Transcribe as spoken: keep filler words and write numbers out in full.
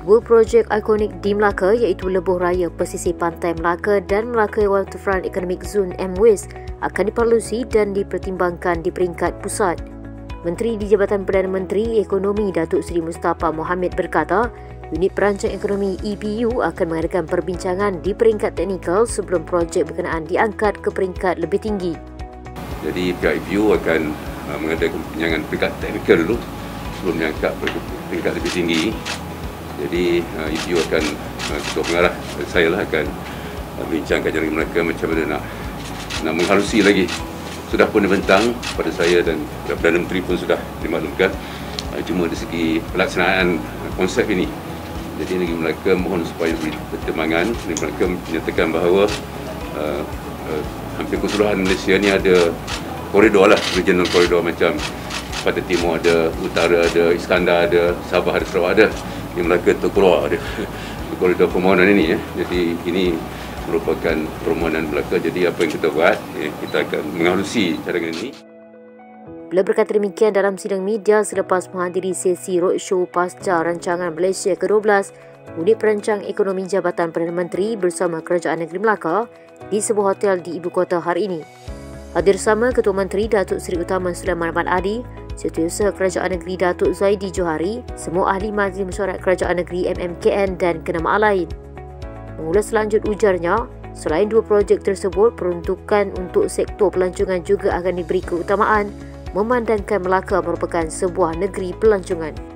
Dua projek ikonik di Melaka iaitu Lebuh Raya Pesisir Pantai Melaka dan Melaka Waterfront Economic Zone M W E S akan diperlusi dan dipertimbangkan di peringkat pusat. Menteri di Jabatan Perdana Menteri Ekonomi Datuk Seri Mustafa Mohamed berkata, Unit Perancang Ekonomi E P U akan mengadakan perbincangan di peringkat teknikal sebelum projek berkenaan diangkat ke peringkat lebih tinggi. Jadi pihak E P U akan uh, mengadakan perbincangan peringkat teknikal dulu sebelum diangkat ke peringkat lebih tinggi. Jadi uh, E P U akan, uh, ketua pengarah saya lah akan uh, bincangkan dengan mereka macam mana nak, nak menghalusi lagi. Sudah pun dibentang pada saya dan Perdana Menteri pun sudah dimaklumkan, uh, cuma dari segi pelaksanaan uh, konsep ini. Jadi negeri Melaka mohon supaya beri pertimbangan. Negeri Melaka menyatakan bahawa uh, uh, hampir keseluruhan Malaysia ni ada koridor lah, regional koridor macam Pantai Timur ada, Utara ada, Iskandar ada, Sabah ada, Sarawak ada. Di Melaka terkeluar ada koridor permohonan ini ya. Jadi ini merupakan permohonan Melaka. Jadi apa yang kita buat, eh, kita akan menghalusi cadangan ini. Beliau berkata demikian dalam sidang media selepas menghadiri sesi roadshow pasca rancangan Malaysia ke dua belas Unit Perancang Ekonomi Jabatan Perdana Menteri bersama Kerajaan Negeri Melaka di sebuah hotel di ibu kota hari ini. Hadir sama Ketua Menteri Datuk Seri Utama Sulaiman Ahmad Adi, Setiausaha Kerajaan Negeri Datuk Zaidi Johari, semua ahli Majlis Mesyuarat Kerajaan Negeri M M K N dan kenamaan lain. Mengulas selanjut ujarnya, selain dua projek tersebut, peruntukan untuk sektor pelancongan juga akan diberi keutamaan memandangkan Melaka merupakan sebuah negeri pelancongan.